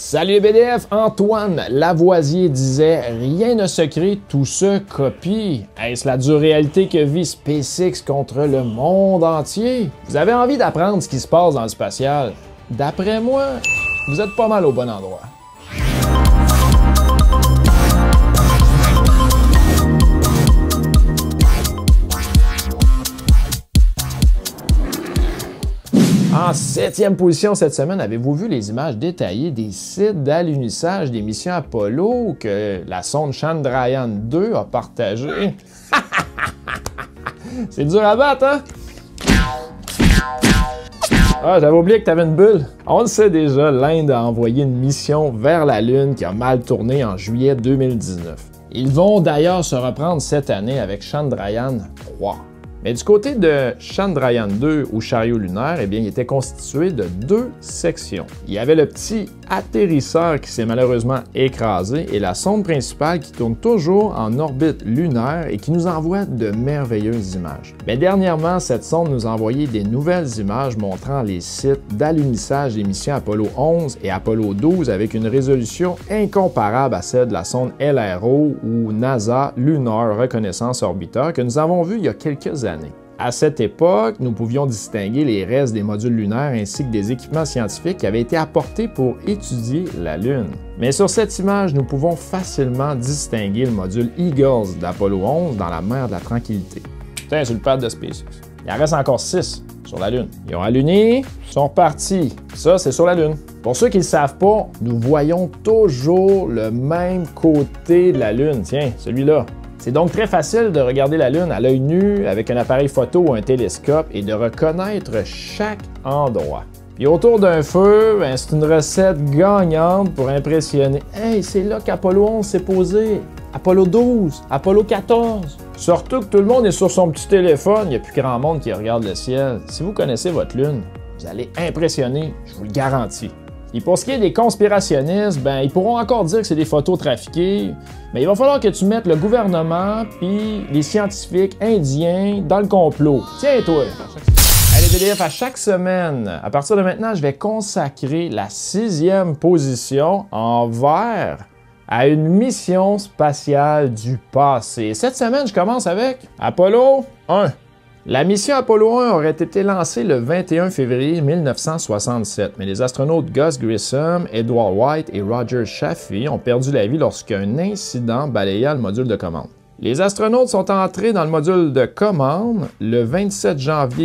Salut les BDF, Antoine Lavoisier disait « Rien ne se crée, tout se copie ». Est-ce la dure réalité que vit SpaceX contre le monde entier? Vous avez envie d'apprendre ce qui se passe dans le spatial? D'après moi, vous êtes pas mal au bon endroit. En 7e position cette semaine, avez-vous vu les images détaillées des sites d'alunissage des missions Apollo que la sonde Chandrayaan-2 a partagées? C'est dur à battre, hein? Ah, j'avais oublié que t'avais une bulle. On le sait déjà, l'Inde a envoyé une mission vers la Lune qui a mal tourné en juillet 2019. Ils vont d'ailleurs se reprendre cette année avec Chandrayaan-3. Mais du côté de Chandrayaan-2 ou chariot lunaire, eh bien, il était constitué de deux sections. Il y avait le petit atterrisseur qui s'est malheureusement écrasé et la sonde principale qui tourne toujours en orbite lunaire et qui nous envoie de merveilleuses images. Mais dernièrement, cette sonde nous a envoyé des nouvelles images montrant les sites d'alunissage des missions Apollo 11 et Apollo 12 avec une résolution incomparable à celle de la sonde LRO ou NASA Lunar Reconnaissance Orbiter que nous avons vu il y a quelques années. À cette époque, nous pouvions distinguer les restes des modules lunaires ainsi que des équipements scientifiques qui avaient été apportés pour étudier la Lune. Mais sur cette image, nous pouvons facilement distinguer le module Eagles d'Apollo 11 dans la mer de la Tranquillité. Putain, sur le pad de SpaceX. Il en reste encore 6 sur la Lune. Ils ont alluné, sont repartis. Ça, c'est sur la Lune. Pour ceux qui ne le savent pas, nous voyons toujours le même côté de la Lune. Tiens, celui-là. C'est donc très facile de regarder la Lune à l'œil nu avec un appareil photo ou un télescope et de reconnaître chaque endroit. Puis autour d'un feu, ben, c'est une recette gagnante pour impressionner. Hey, c'est là qu'Apollo 11 s'est posé. Apollo 12, Apollo 14. Surtout que tout le monde est sur son petit téléphone, il n'y a plus grand monde qui regarde le ciel. Si vous connaissez votre Lune, vous allez impressionner, je vous le garantis. Et pour ce qui est des conspirationnistes, ben, ils pourront encore dire que c'est des photos trafiquées, mais il va falloir que tu mettes le gouvernement puis les scientifiques indiens dans le complot. Tiens, toi! Allez, BDF, à chaque semaine, à partir de maintenant, je vais consacrer la 6e position en vert à une mission spatiale du passé. Cette semaine, je commence avec Apollo 1. La mission Apollo 1 aurait été lancée le 21 février 1967, mais les astronautes Gus Grissom, Edward White et Roger Chaffee ont perdu la vie lorsqu'un incident balaya le module de commande. Les astronautes sont entrés dans le module de commande le 27 janvier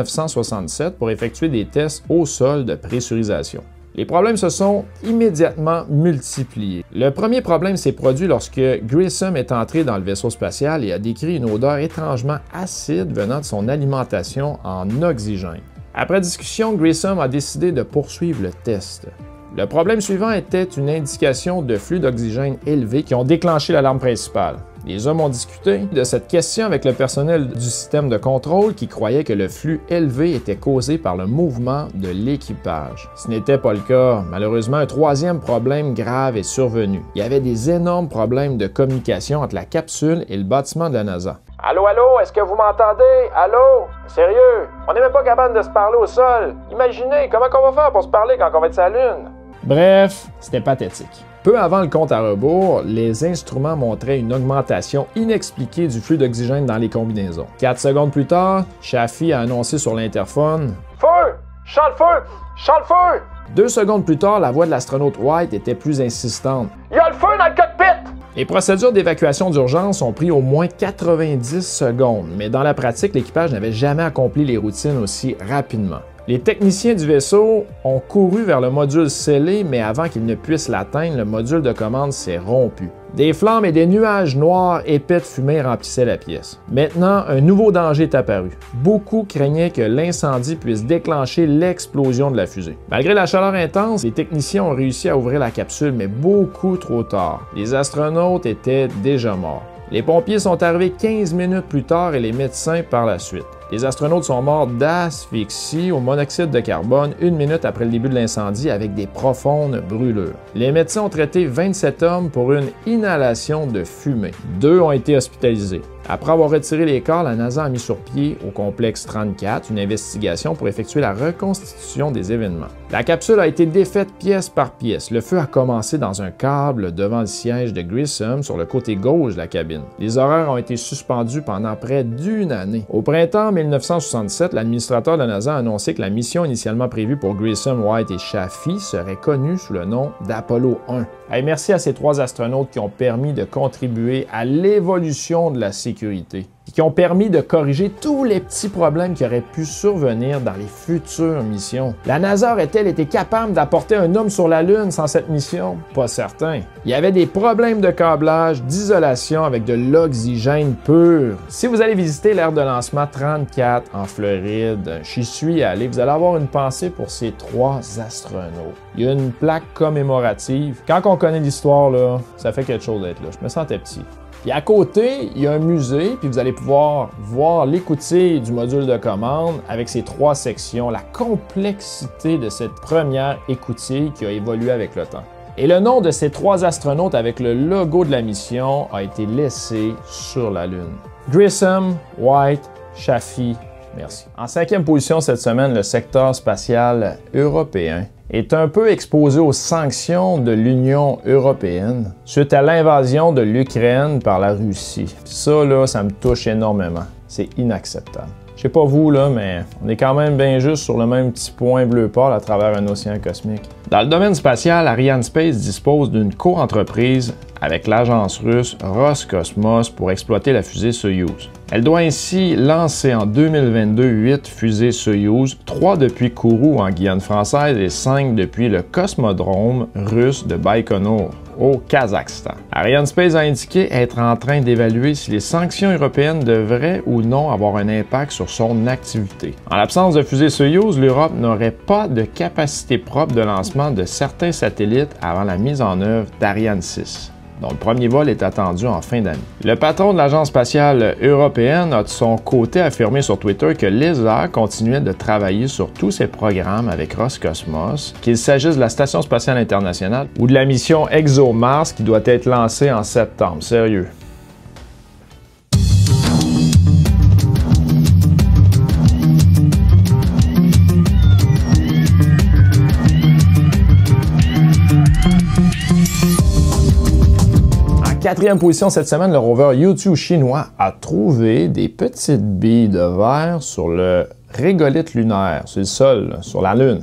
1967 pour effectuer des tests au sol de pressurisation. Les problèmes se sont immédiatement multipliés. Le premier problème s'est produit lorsque Grissom est entré dans le vaisseau spatial et a décrit une odeur étrangement acide venant de son alimentation en oxygène. Après discussion, Grissom a décidé de poursuivre le test. Le problème suivant était une indication de flux d'oxygène élevé qui ont déclenché l'alarme principale. Les hommes ont discuté de cette question avec le personnel du système de contrôle qui croyait que le flux élevé était causé par le mouvement de l'équipage. Ce n'était pas le cas. Malheureusement, un troisième problème grave est survenu. Il y avait des énormes problèmes de communication entre la capsule et le bâtiment de la NASA. Allô, allô, est-ce que vous m'entendez? Allô? Sérieux? On n'est même pas capable de se parler au sol. Imaginez, comment on va faire pour se parler quand on va être sur la Lune? Bref, c'était pathétique. Peu avant le compte à rebours, les instruments montraient une augmentation inexpliquée du flux d'oxygène dans les combinaisons. 4 secondes plus tard, Chaffee a annoncé sur l'interphone « Feu! Champ le feu! Champ le feu! » 2 secondes plus tard, la voix de l'astronaute White était plus insistante. « Il y a le feu dans le cockpit! » Les procédures d'évacuation d'urgence ont pris au moins 90 secondes, mais dans la pratique, l'équipage n'avait jamais accompli les routines aussi rapidement. Les techniciens du vaisseau ont couru vers le module scellé, mais avant qu'ils ne puissent l'atteindre, le module de commande s'est rompu. Des flammes et des nuages noirs épais de fumée remplissaient la pièce. Maintenant, un nouveau danger est apparu. Beaucoup craignaient que l'incendie puisse déclencher l'explosion de la fusée. Malgré la chaleur intense, les techniciens ont réussi à ouvrir la capsule, mais beaucoup trop tard. Les astronautes étaient déjà morts. Les pompiers sont arrivés 15 minutes plus tard et les médecins par la suite. Les astronautes sont morts d'asphyxie au monoxyde de carbone 1 minute après le début de l'incendie avec des profondes brûlures. Les médecins ont traité 27 hommes pour une inhalation de fumée. 2 ont été hospitalisés. Après avoir retiré les corps, la NASA a mis sur pied au complexe 34 une investigation pour effectuer la reconstitution des événements. La capsule a été défaite pièce par pièce. Le feu a commencé dans un câble devant le siège de Grissom sur le côté gauche de la cabine. Les horaires ont été suspendus pendant près d'une année. Au printemps 1967, l'administrateur de la NASA a annoncé que la mission initialement prévue pour Grissom, White et Chaffee serait connue sous le nom d'Apollo 1. Hey, merci à ces 3 astronautes qui ont permis de contribuer à l'évolution de la sécurité, qui ont permis de corriger tous les petits problèmes qui auraient pu survenir dans les futures missions. La NASA aurait-elle été capable d'apporter un homme sur la Lune sans cette mission? Pas certain. Il y avait des problèmes de câblage, d'isolation avec de l'oxygène pur. Si vous allez visiter l'aire de lancement 34 en Floride, j'y suis allé, vous allez avoir une pensée pour ces 3 astronautes. Il y a une plaque commémorative. Quand on connaît l'histoire, là, ça fait quelque chose d'être là. Je me sentais petit. Puis à côté, il y a un musée, puis vous allez pouvoir voir l'écoutille du module de commande avec ses 3 sections, la complexité de cette première écoutille qui a évolué avec le temps. Et le nom de ces 3 astronautes avec le logo de la mission a été laissé sur la Lune. Grissom, White, Chaffee, merci. En 5e position cette semaine, le secteur spatial européen est un peu exposé aux sanctions de l'Union européenne suite à l'invasion de l'Ukraine par la Russie. Ça, là, ça me touche énormément. C'est inacceptable. Je sais pas vous, là, mais on est quand même bien juste sur le même petit point bleu pâle à travers un océan cosmique. Dans le domaine spatial, Arianespace dispose d'une co-entreprise avec l'agence russe Roscosmos pour exploiter la fusée Soyouz. Elle doit ainsi lancer en 2022 8 fusées Soyouz, 3 depuis Kourou en Guyane française et 5 depuis le cosmodrome russe de Baïkonour au Kazakhstan. Arianespace a indiqué être en train d'évaluer si les sanctions européennes devraient ou non avoir un impact sur son activité. En l'absence de fusée Soyouz, l'Europe n'aurait pas de capacité propre de lancement de certains satellites avant la mise en œuvre d'Ariane 6. dont le premier vol est attendu en fin d'année. Le patron de l'Agence spatiale européenne a de son côté affirmé sur Twitter que l'ESA continuait de travailler sur tous ses programmes avec Roscosmos, qu'il s'agisse de la Station spatiale internationale ou de la mission ExoMars qui doit être lancée en septembre. Sérieux. Quatrième position cette semaine, le rover Yutu chinois a trouvé des petites billes de verre sur le régolithe lunaire, sur le sol, sur la Lune.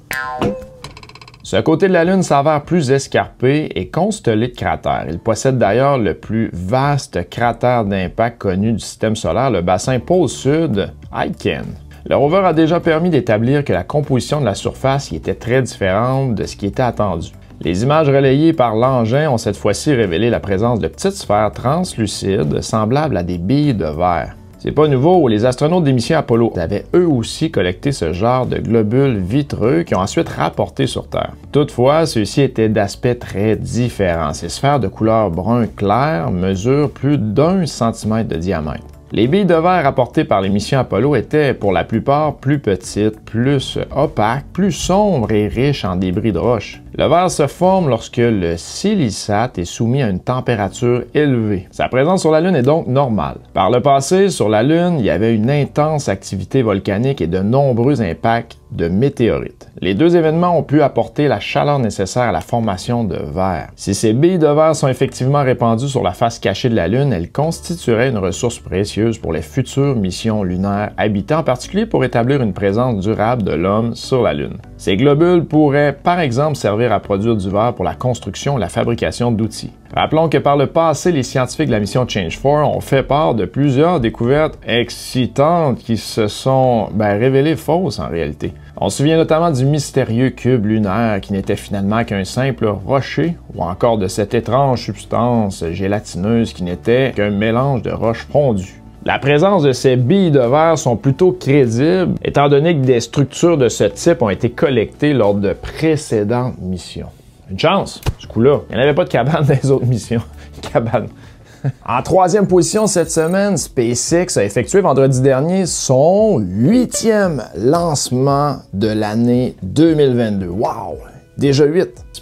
Ce côté de la Lune s'avère plus escarpé et constellé de cratères. Il possède d'ailleurs le plus vaste cratère d'impact connu du système solaire, le bassin pôle sud, Aitken. Le rover a déjà permis d'établir que la composition de la surface y était très différente de ce qui était attendu. Les images relayées par l'engin ont cette fois-ci révélé la présence de petites sphères translucides semblables à des billes de verre. C'est pas nouveau, les astronautes des missions Apollo avaient eux aussi collecté ce genre de globules vitreux qui ont ensuite rapporté sur Terre. Toutefois, ceux-ci étaient d'aspect très différent. Ces sphères de couleur brun clair mesurent plus d'1 centimètre de diamètre. Les billes de verre apportées par les missions Apollo étaient pour la plupart plus petites, plus opaques, plus sombres et riches en débris de roche. Le verre se forme lorsque le silicate est soumis à une température élevée. Sa présence sur la Lune est donc normale. Par le passé, sur la Lune, il y avait une intense activité volcanique et de nombreux impacts de météorites. Les deux événements ont pu apporter la chaleur nécessaire à la formation de verre. Si ces billes de verre sont effectivement répandues sur la face cachée de la Lune, elles constitueraient une ressource précieuse pour les futures missions lunaires habitées, en particulier pour établir une présence durable de l'homme sur la Lune. Ces globules pourraient par exemple servir à produire du verre pour la construction et la fabrication d'outils. Rappelons que par le passé, les scientifiques de la mission Change 4 ont fait part de plusieurs découvertes excitantes qui se sont révélées fausses en réalité. On se souvient notamment du mystérieux cube lunaire qui n'était finalement qu'un simple rocher, ou encore de cette étrange substance gélatineuse qui n'était qu'un mélange de roches fondues. La présence de ces billes de verre sont plutôt crédibles, étant donné que des structures de ce type ont été collectées lors de précédentes missions. Une chance, ce coup-là. Il n'y en avait pas de cabane dans les autres missions. Cabane. En troisième position cette semaine, SpaceX a effectué vendredi dernier son 8e lancement de l'année 2022. Wow! Déjà 8.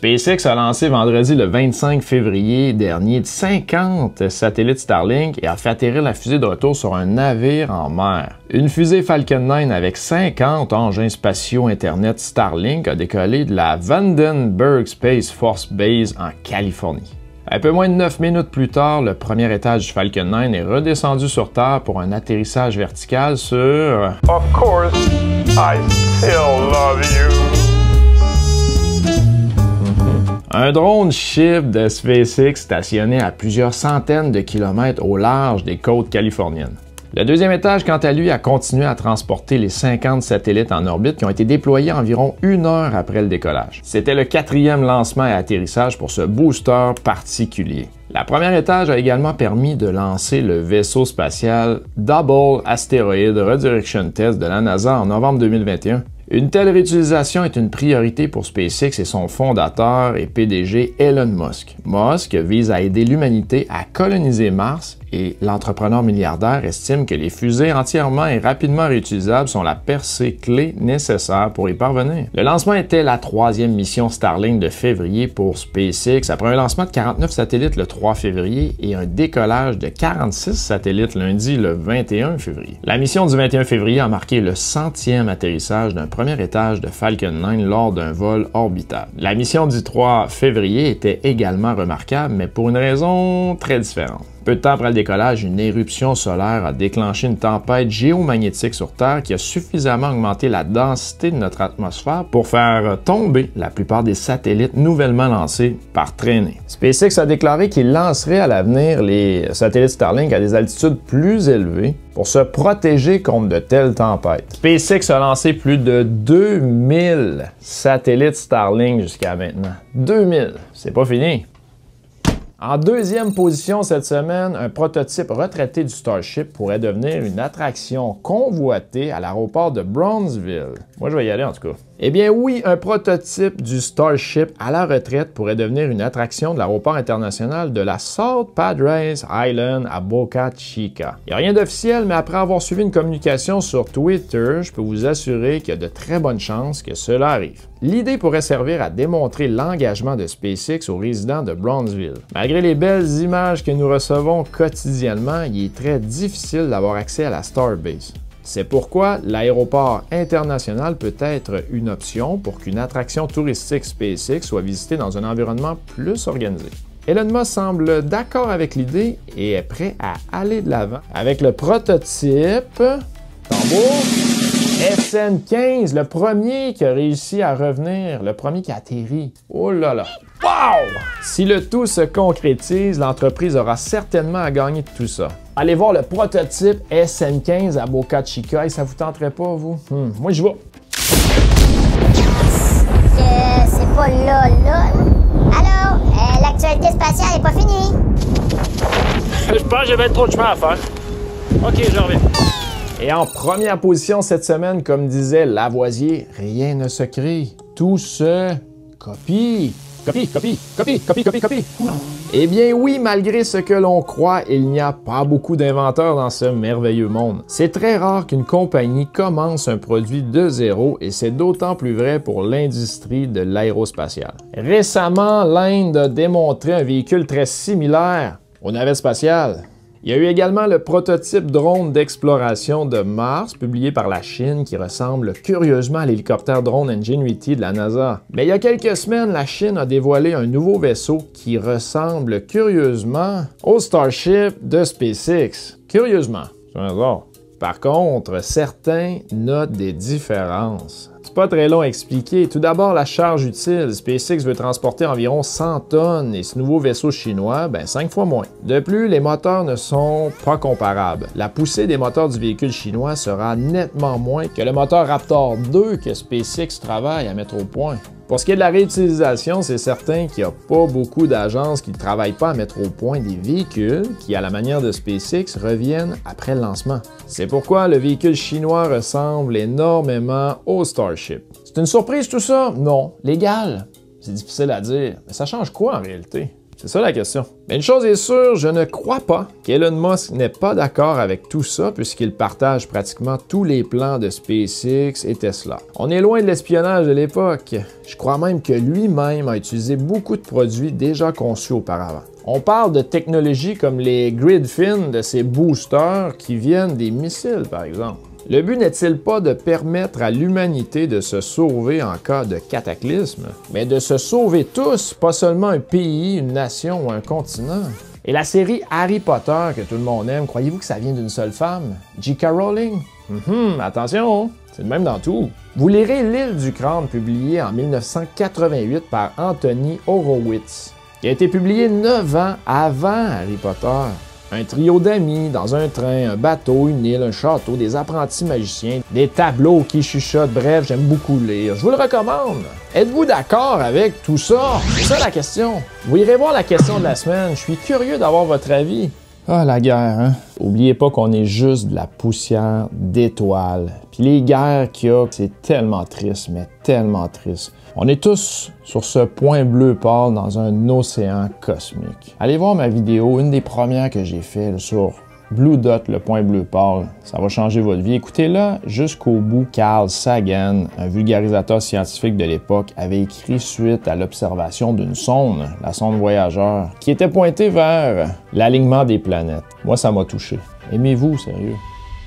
SpaceX a lancé vendredi le 25 février dernier 50 satellites Starlink et a fait atterrir la fusée de retour sur un navire en mer. Une fusée Falcon 9 avec 50 engins spatiaux Internet Starlink a décollé de la Vandenberg Space Force Base en Californie. Un peu moins de 9 minutes plus tard, le premier étage du Falcon 9 est redescendu sur Terre pour un atterrissage vertical sur Of course, I still love you. Un drone ship de SpaceX stationné à plusieurs centaines de kilomètres au large des côtes californiennes. Le deuxième étage, quant à lui, a continué à transporter les 50 satellites en orbite qui ont été déployés environ 1 heure après le décollage. C'était le 4e lancement et atterrissage pour ce booster particulier. La première étage a également permis de lancer le vaisseau spatial Double Asteroid Redirection Test de la NASA en novembre 2021. Une telle réutilisation est une priorité pour SpaceX et son fondateur et PDG Elon Musk. Musk vise à aider l'humanité à coloniser Mars et l'entrepreneur milliardaire estime que les fusées entièrement et rapidement réutilisables sont la percée clé nécessaire pour y parvenir. Le lancement était la 3e mission Starlink de février pour SpaceX après un lancement de 49 satellites le 3 février et un décollage de 46 satellites lundi le 21 février. La mission du 21 février a marqué le 100e atterrissage d'un premier étage de Falcon 9 lors d'un vol orbital. La mission du 3 février était également remarquable, mais pour une raison très différente. Peu de temps après le décollage, une éruption solaire a déclenché une tempête géomagnétique sur Terre qui a suffisamment augmenté la densité de notre atmosphère pour faire tomber la plupart des satellites nouvellement lancés par traînée. SpaceX a déclaré qu'il lancerait à l'avenir les satellites Starlink à des altitudes plus élevées pour se protéger contre de telles tempêtes. SpaceX a lancé plus de 2000 satellites Starlink jusqu'à maintenant. 2000! C'est pas fini! En deuxième position cette semaine, un prototype retraité du Starship pourrait devenir une attraction convoitée à l'aéroport de Brownsville. Moi, je vais y aller en tout cas. Eh bien oui, un prototype du Starship à la retraite pourrait devenir une attraction de l'aéroport international de la South Padres Island à Boca Chica. Il n'y a rien d'officiel, mais après avoir suivi une communication sur Twitter, je peux vous assurer qu'il y a de très bonnes chances que cela arrive. L'idée pourrait servir à démontrer l'engagement de SpaceX aux résidents de Brownsville. Malgré les belles images que nous recevons quotidiennement, il est très difficile d'avoir accès à la Starbase. C'est pourquoi l'aéroport international peut être une option pour qu'une attraction touristique SpaceX soit visitée dans un environnement plus organisé. Elon Musk semble d'accord avec l'idée et est prêt à aller de l'avant avec le prototype tambour SN15, le premier qui a réussi à revenir, le premier qui a atterri. Oh là là! Wow! Si le tout se concrétise, l'entreprise aura certainement à gagner de tout ça. Allez voir le prototype SN15 à Boca Chica et ça vous tenterait pas, vous? Moi, je vais. C'est pas là. Alors, l'actualité spatiale est pas finie. Je pense que j'avais trop de chemin à faire. OK, je reviens. Et en première position cette semaine, comme disait Lavoisier, rien ne se crée, tout se copie. Copie. Eh bien oui, malgré ce que l'on croit, il n'y a pas beaucoup d'inventeurs dans ce merveilleux monde. C'est très rare qu'une compagnie commence un produit de zéro et c'est d'autant plus vrai pour l'industrie de l'aérospatiale. Récemment, l'Inde a démontré un véhicule très similaire aux navettes spatiales. Il y a eu également le prototype drone d'exploration de Mars, publié par la Chine, qui ressemble curieusement à l'hélicoptère drone Ingenuity de la NASA. Mais il y a quelques semaines, la Chine a dévoilé un nouveau vaisseau qui ressemble curieusement au Starship de SpaceX. Curieusement, c'est un hasard. Par contre, certains notent des différences. C'est pas très long à expliquer. Tout d'abord, la charge utile. SpaceX veut transporter environ 100 tonnes et ce nouveau vaisseau chinois, 5 fois moins. De plus, les moteurs ne sont pas comparables. La poussée des moteurs du véhicule chinois sera nettement moins que le moteur Raptor 2 que SpaceX travaille à mettre au point. Pour ce qui est de la réutilisation, c'est certain qu'il n'y a pas beaucoup d'agences qui ne travaillent pas à mettre au point des véhicules qui, à la manière de SpaceX, reviennent après le lancement. C'est pourquoi le véhicule chinois ressemble énormément au Starship. C'est une surprise tout ça? Non. Légal? C'est difficile à dire. Mais ça change quoi en réalité? C'est ça la question. Mais une chose est sûre, je ne crois pas qu'Elon Musk n'est pas d'accord avec tout ça puisqu'il partage pratiquement tous les plans de SpaceX et Tesla. On est loin de l'espionnage de l'époque. Je crois même que lui-même a utilisé beaucoup de produits déjà conçus auparavant. On parle de technologies comme les Gridfin, de ces boosters qui viennent des missiles par exemple. Le but n'est-il pas de permettre à l'humanité de se sauver en cas de cataclysme, mais de se sauver tous, pas seulement un pays, une nation ou un continent? Et la série Harry Potter que tout le monde aime, croyez-vous que ça vient d'une seule femme? J.K. Rowling? Attention, c'est le même dans tout. Vous lirez L'île du crâne, publié en 1988 par Anthony Horowitz, qui a été publié 9 ans avant Harry Potter. Un trio d'amis dans un train, un bateau, une île, un château, des apprentis magiciens, des tableaux qui chuchotent, bref, j'aime beaucoup lire. Je vous le recommande. Êtes-vous d'accord avec tout ça? C'est ça la question. Vous irez voir la question de la semaine. Je suis curieux d'avoir votre avis. Ah, la guerre, hein? Oubliez pas qu'on est juste de la poussière d'étoiles. Puis les guerres qu'il y a, c'est tellement triste, mais tellement triste. On est tous sur ce point bleu pâle dans un océan cosmique. Allez voir ma vidéo, une des premières que j'ai fait sur Blue Dot, le point bleu pâle. Ça va changer votre vie. Écoutez-la jusqu'au bout. Carl Sagan, un vulgarisateur scientifique de l'époque, avait écrit suite à l'observation d'une sonde, la sonde Voyageur, qui était pointée vers l'alignement des planètes. Moi, ça m'a touché. Aimez-vous, sérieux?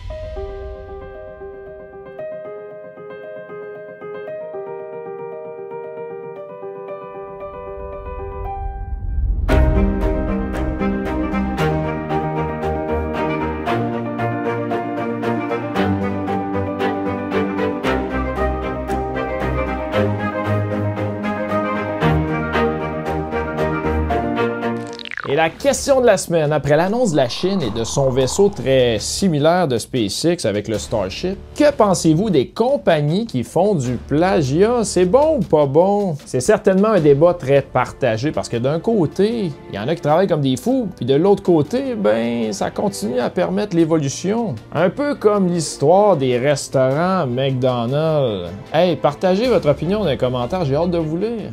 Et la question de la semaine, après l'annonce de la Chine et de son vaisseau très similaire de SpaceX avec le Starship, que pensez-vous des compagnies qui font du plagiat? C'est bon ou pas bon? C'est certainement un débat très partagé parce que d'un côté, il y en a qui travaillent comme des fous, puis de l'autre côté, ben, ça continue à permettre l'évolution. Un peu comme l'histoire des restaurants McDonald's. Hey, partagez votre opinion dans les commentaires, j'ai hâte de vous lire.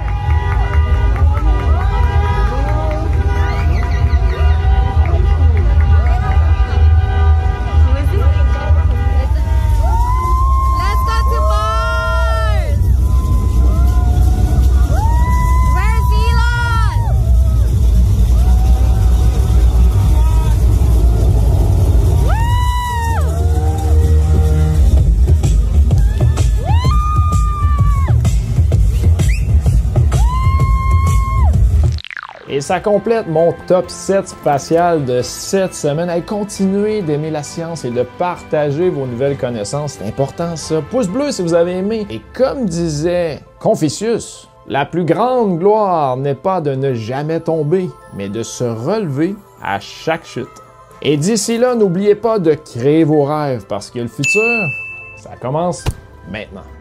Et ça complète mon top 7 spatial de cette semaine. Hey, continuez d'aimer la science et de partager vos nouvelles connaissances. C'est important ça. Pouce bleu si vous avez aimé. Et comme disait Confucius, la plus grande gloire n'est pas de ne jamais tomber, mais de se relever à chaque chute. Et d'ici là, n'oubliez pas de créer vos rêves parce que le futur, ça commence maintenant.